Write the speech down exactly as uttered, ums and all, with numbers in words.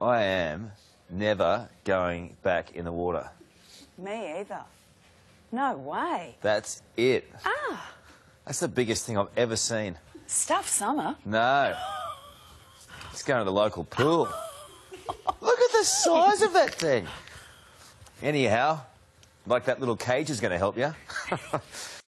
I am never going back in the water. Me either. No way. That's it. Ah. That's the biggest thing I've ever seen. Stuff summer. No. Let's go to the local pool. Look at the size of that thing. Anyhow, like that little cage is going to help you.